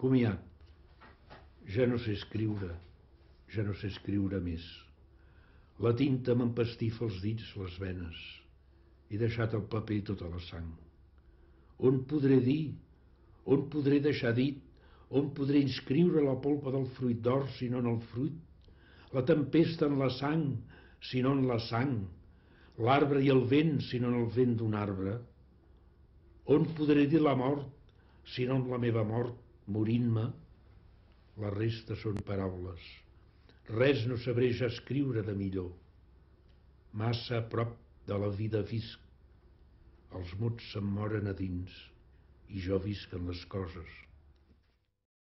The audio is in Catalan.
Comiat. Ja no sé escriure, ja no sé escriure més. La tinta m'empastifa els dits, les venes. He deixat el paper i tota la sang. On podré dir? On podré deixar dit? On podré inscriure la polpa del fruit d'or si no en el fruit? La tempesta en la sang, si no en la sang? L'arbre i el vent, si no en el vent d'un arbre? On podré dir la mort, si no en la meva mort, morint-me? La resta són paraules. Res no sabré ja escriure de millor. Massa a prop de la vida visc. Els mots se'm moren a dins i jo visc en les coses.